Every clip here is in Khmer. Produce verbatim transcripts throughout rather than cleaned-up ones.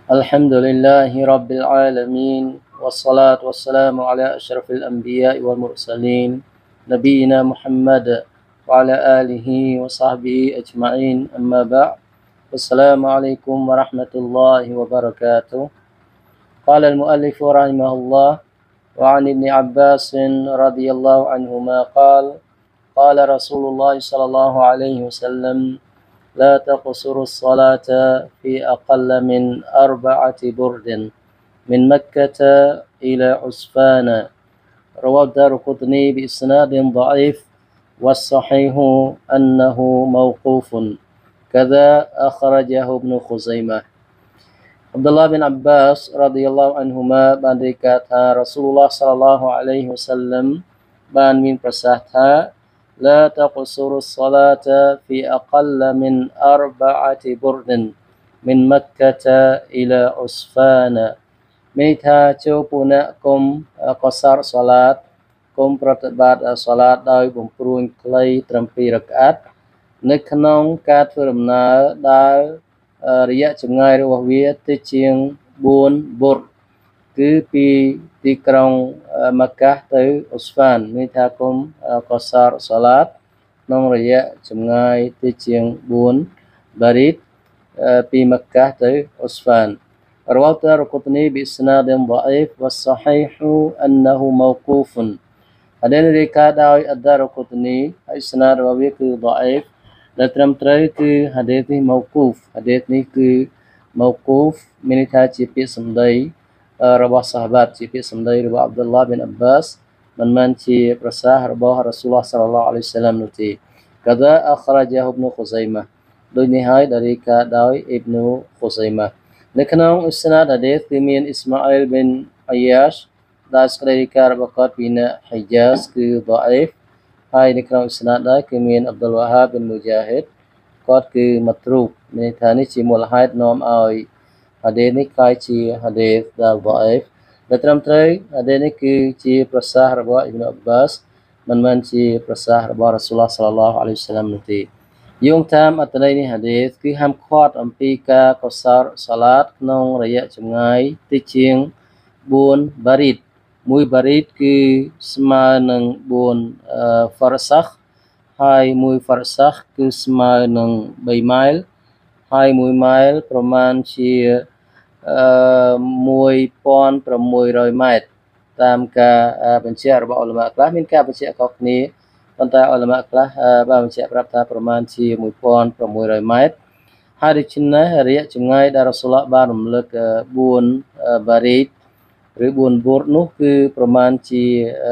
الحمد لله رب العالمين والصلاة والسلام على أشرف الأنبياء والمرسلين نبينا محمد وعلى آله وصحبه أجمعين أما بعد السلام عليكم ورحمة الله وبركاته قال المؤلف رحمه الله وعن ابن عباس رضي الله عنهما قال قال رسول الله صلى الله عليه وسلم لا تقصروا الصلاة في أقل من أربعة برد من مكة إلى عسفان رواه الدارقطني بإسناد ضعيف والصحيح أنه موقوف كذا أخرجه ابن خزيمة Abdullah bin Abbas radhiyallahu anhumaបានរាយការណ៍ថារ៉ាស៊ូលឡោះសល្លឡោះអាឡៃហ៊ីវ៉ាសាឡឹមបានមានប្រសាសន៍ថា لا تقصروا الصلاة في أقل من أربعة برد من مكة إلى عسفان មានថាចូលពួកអ្នកគុំកសរសាឡាតគុំប្រតិបត្តិសាឡាតដោយបំព្រួញខ្លីត្រឹមពីររកាត់នៅក្នុងការធ្វើដំណើរដែលរយៈចម្ងាយរបស់វាតិចជាង4បុរគឺពីទីក្រុងម៉ាកាទៅអ៊ុស្ហ្វានមានថាគុំកសរសាឡាតក្នុងរយៈចម្ងាយតិចជាង4បារីតពីម៉ាកាទៅអ៊ុស្ហ្វានرواه الدارقطني بإسناد ضعيف والصحيح أنه موقوف هذا الركاد الدارقطني إسناد رواه ضعيف ដែលត្រឹមត្រូវគឺហាឌីសនេះម៉ៅគូហ្វហាឌីសនេះគឺម៉ៅគូហ្វមានន័យថាជាពាក្យសម្ដីរបស់សាហាបាត់ជាពាក្យសម្ដីរបស់ Abdullah bin Abbas មិនមែនជាប្រសាសន៍របស់ Rasulullah sallallahu alaihi wasallam នោះទេ كذا أخرجه ابن خزيمة ដូចនេះហើយដែលរាយការណ៍ដោយ Ibn Khuzaimah នៅក្នុងអ៊ីស្នាដហាឌីសគឺមាន Ismail bin Ayyash ដែលសេចក្តីរាយការណ៍របស់គាត់ពីអ្នក Hijaz គឺ ضعيف ហើយនៅក្នុងអ៊ីស្នាដដែរគឺមាន Abdul Wahhab bin Mujahid គាត់គឺ Matruk មានន័យថានេះជាមូលហេតុនាំឲ្យហាឌីសនេះក្លាយជាហាឌីសដែល ضعيف ដែលត្រឹមត្រូវហាឌីសនេះគឺជាប្រសាសន៍របស់ Ibn Abbas មិនមែនជាប្រសាសន៍របស់ Rasulullah sallallahu alaihi wasallam នោះទេយោងតាមអត្ថន័យនេះហាឌីសគឺហាមឃាត់អំពីការកុសលសាឡាតក្នុងរយៈចម្ងាយតិចជាង4បារីតមួយបារីតគឺស្មើនឹង4 Farsakh ហើយមួយ Farsakh គឺស្មើនឹង3ម៉ាយលហើយ1ម៉ាយលប្រមាណជា1600ម៉ែត្រតាមការបញ្ជាក់របស់អ៊ុលម៉ាខ្លះមានការបញ្ជាក់ខុសគ្នាប៉ុន្តែអ៊ុលម៉ាខ្លះបានបញ្ជាក់ប្រាប់ថាប្រមាណជា1600ម៉ែត្រហើយដូច្នេះរយៈចម្ងាយដែលរ៉ាស៊ូលឡោះបានរំលឹក4បារីតឬ4បូរនោះគឺប្រមាណជា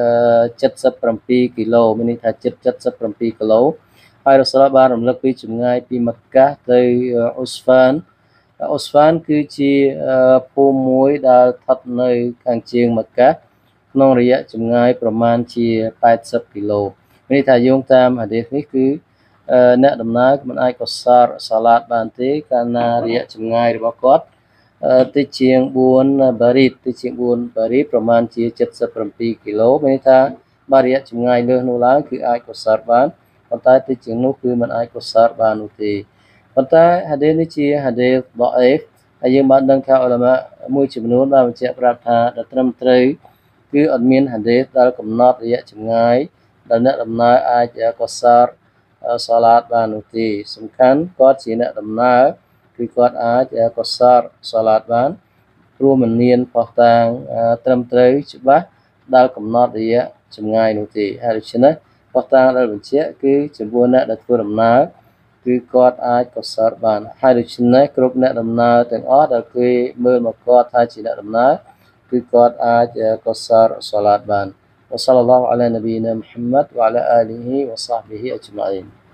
77គីឡូមានន័យថាជិត77គីឡូហើយរ៉ាស៊ូលឡោះបានរំលឹកពីចម្ងាយពីម៉ាកាទៅអ៊ុស្ហ្វានអ៊ុស្ហ្វានគឺជាភូមិមួយដែលស្ថិតនៅខាងជើងម៉ាកាក្នុងរយៈចម្ងាយប្រមាណជា80គីឡូមានន័យថាយោងតាមហាឌីសនេះគឺអ្នកដំណើរមិនអាចកុសលសាឡាតបានទេកាលណារយៈចម្ងាយរបស់គាត់តិចជាង4បារីតតិចជាង4បារីតប្រមាណជា77គីឡូមានន័យថាបើរយៈចម្ងាយលើសនោះឡើងគឺអាចកុសលបានប៉ុន្តែតិចជាងនោះគឺមិនអាចកុសលបាននោះទេប៉ុន្តែហាឌីសនេះជាហាឌីស ضعيف ហើយយើងបានដឹងថាអ៊ុលម៉ាមួយចំនួនបានបញ្ជាក់ប្រាប់ថាដែលត្រឹមត្រូវគឺអត់មានហាឌីសដែលកំណត់រយៈចម្ងាយដែលអ្នកដំណើរអាចកុសលសាឡាតបាននោះទេសំខាន់គាត់ជាអ្នកដំណើរគឺគាត់អាចកុសលសាឡាតបានព្រោះមិនមានផុសតាងត្រឹមត្រូវច្បាស់ដែលកំណត់រយៈចម្ងាយនោះទេហើយដូច្នេះផុសតាងដែលបញ្ជាក់គឺចំពោះអ្នកដែលធ្វើដំណើរគឺគាត់អាចកុសលបានហើយដូច្នេះគ្រប់អ្នកដំណើរទាំងអស់ដែលគេមើលមកគាត់ថាជាអ្នកដំណើរគឺគាត់អាចកុសលសាឡាតបានوصلى الله على نبينا محمد وعلى آله وصحبه أجمعين